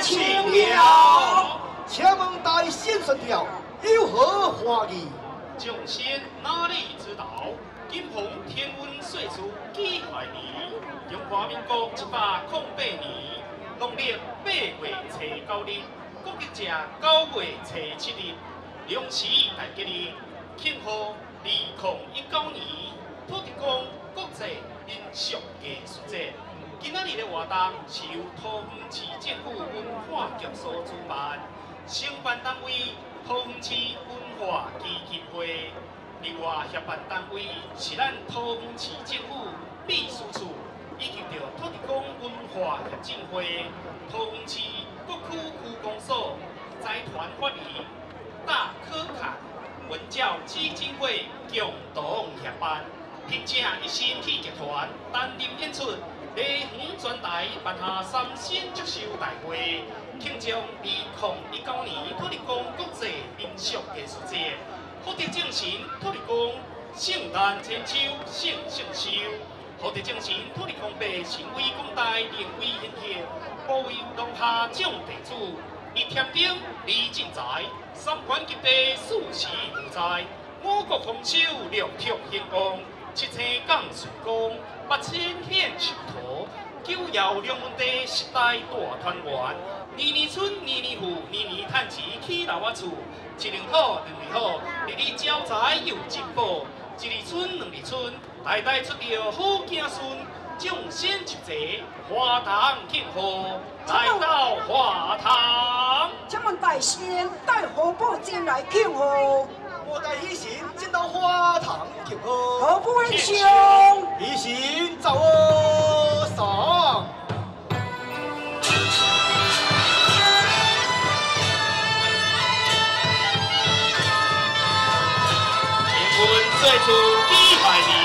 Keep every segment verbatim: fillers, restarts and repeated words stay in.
请了，请问大先生了，有何话意？ 将先哪里知道？今逢天温岁初己亥年，中华民国一百零八年农历八月初九日，国历正九月初七日，两时大吉日，庆贺二零一九年土地公国际民俗艺术节。今仔日的活动是由桃园市政府文化局所主办，承办单位桃园市文化基金会。另外，协办单位是咱桃园市政府秘书处，以及着土地公文化协进会、桃园市各区区公所财团法人、大科卡文教基金会共同协办，并且一心体集团担任演出。梨园专台办下三星祝寿大会，庆祝二零一九年土地公国际民俗艺术节。获得精神土地公圣诞千秋圣圣寿，获得精神土地公伯神威广大灵威显现，保佑当下众地主，一天顶李进财，三官及第四时无灾，五谷丰收六畜兴旺，七星降顺光，八千显寿桃，九爻两门地十代大团圆，年年春年年富，年年趁钱起老我厝。一年好，两年好，日日招财又进宝。一日春，两日春，代代出着好子孙。众仙集齐，花堂庆贺，来到花堂。 请问大仙带何宝剑来庆贺？ 我带一行进到花堂庆贺。 何不英雄？ 一行走我上。 岁初己亥年，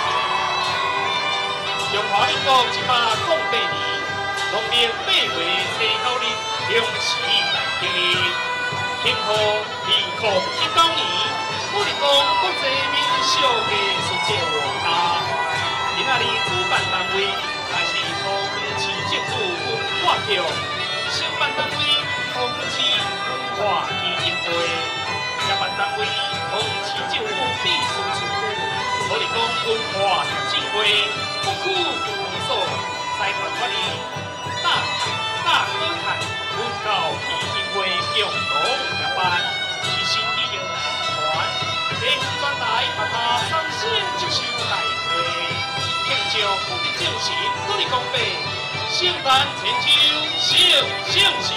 中华民国一百零八年农历八月初九日，两时大吉日，庆贺二零一九年土地公国际民俗艺术节活动。今仔日主办单位也是桃园市政府文化局，承办单位桃园市文化基金会，协办单位桃园市政府秘书处。土地公文化协进会各区区公所财团法人大大科坎文教基金会共同协办，一心一意团地方专台办下三星祝寿大会，庆祝福地正神土地公伯圣诞千秋圣圣寿。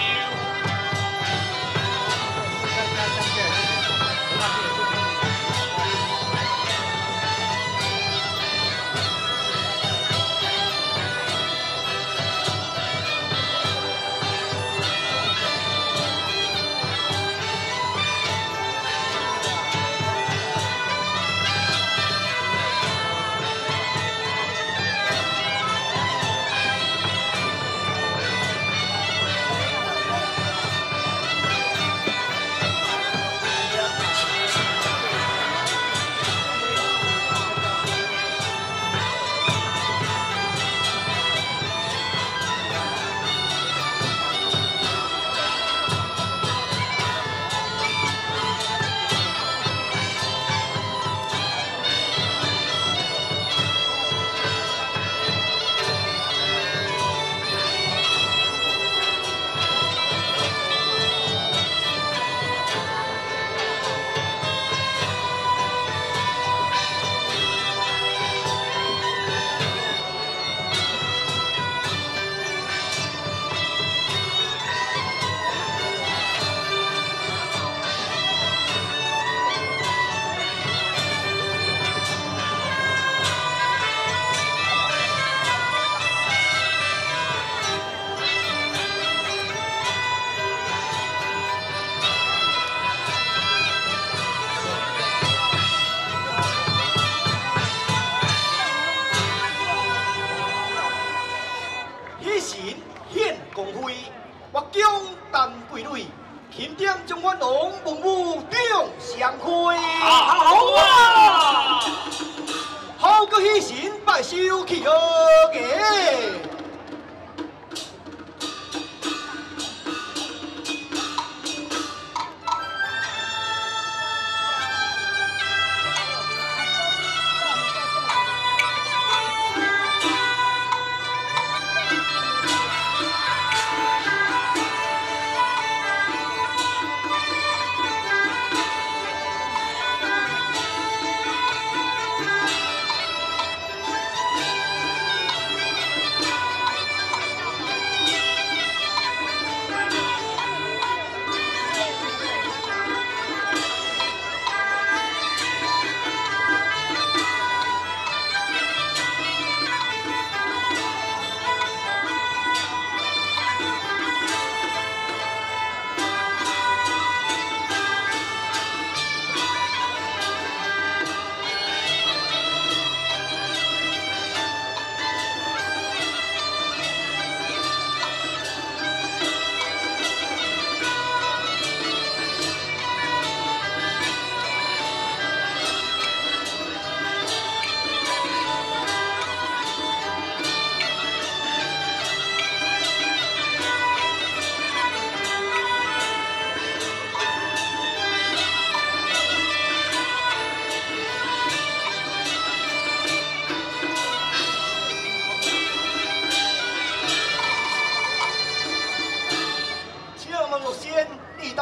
好啊！ 好个喜神拜寿去何个？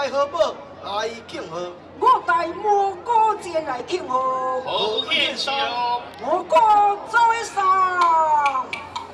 带好宝来庆贺。 我带蘑菇前来庆贺。 好献上， 蘑菇在上。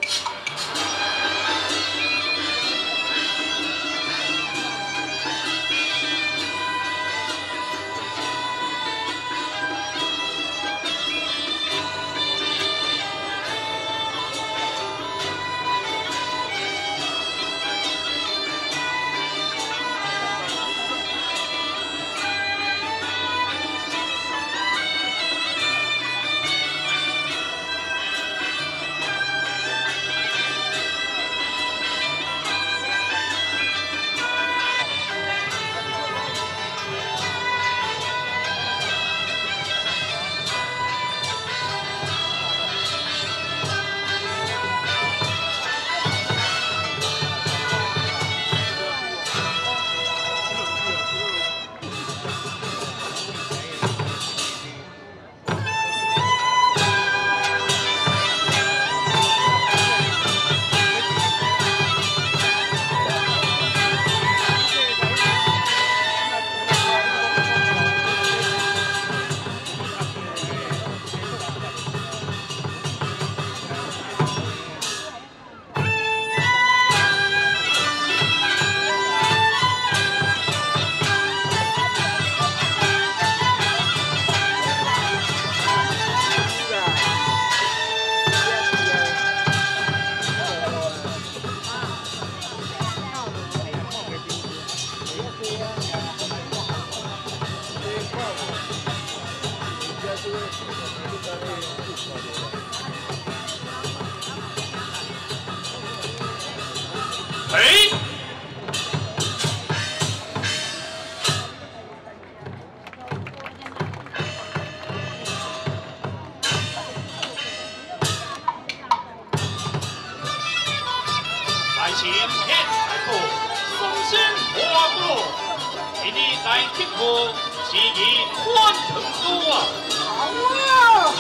哎，来前天来过，松仙花果，今日来庆贺，是日欢腾都啊！ 好啊！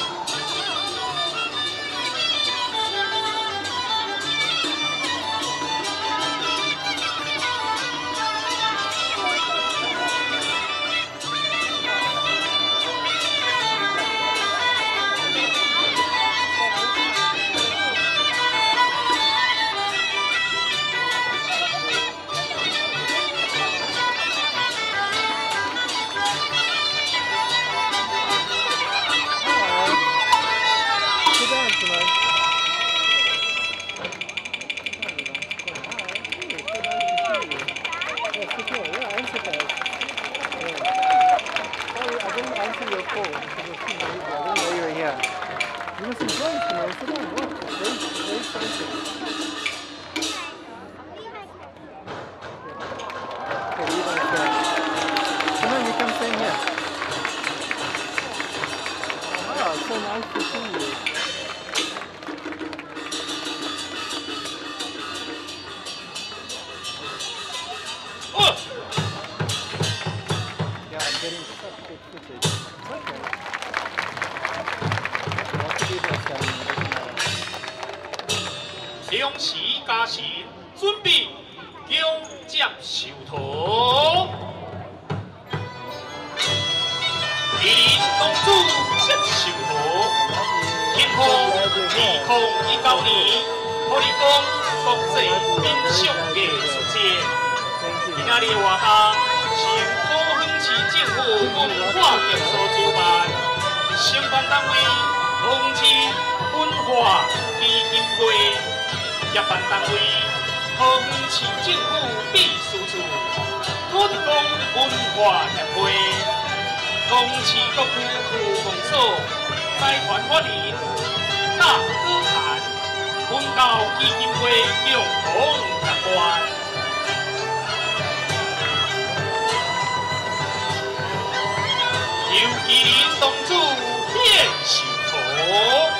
两时加时，准备强接受托。二零公主接受托，庆贺二零一九年土地公国际民俗艺术节。今仔日活动是高雄市政府文化局所主办，承办单位同志文化基金会。 协办单位：高雄市政府秘书处、土地公文化协会、高雄市各区区公所、财团法人、大歌坛、文教基金会共同合办。由麒麟公主献寿图。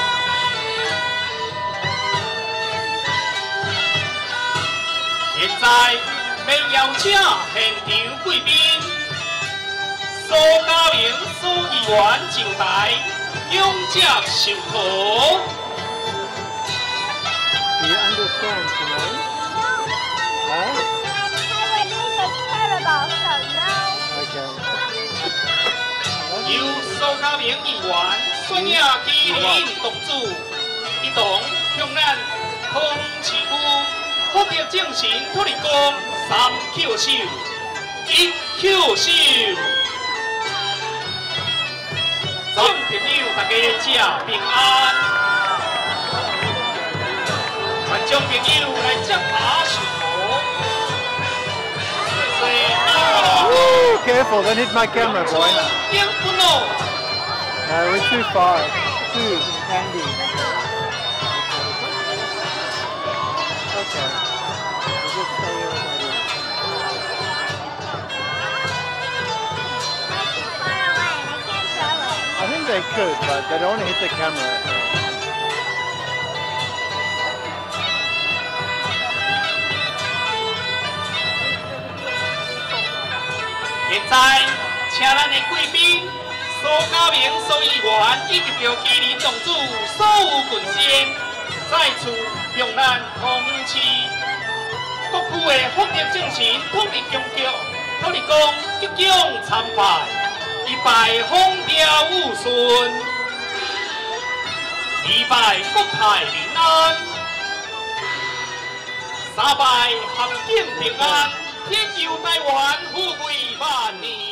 现在在要邀请现场贵宾苏家明苏议员上台，永接受托。 Do you understand tonight? Huh? Taiwanese is terrible, so no. Okay. 由苏家明议员选领基林同志一同向咱同市区福德精神土地公三叩首，一叩首。众朋友，大家吃平安。 观众朋友来接下受托，最 Woo! Careful, don't hit my camera, boy. 应不孬。 No, we're too far. Too handy. Okay. We'll just stay here with my I think they could, but they don't want to hit the camera. 现在，请咱的贵宾苏家明苏议员以及着基林同志所有群仙，再次向咱同市各区的福德精神土地公局土地公鞠躬参拜，一拜风调雨顺，二拜国泰民安，三拜合境平安。 天佑台湾富贵万年。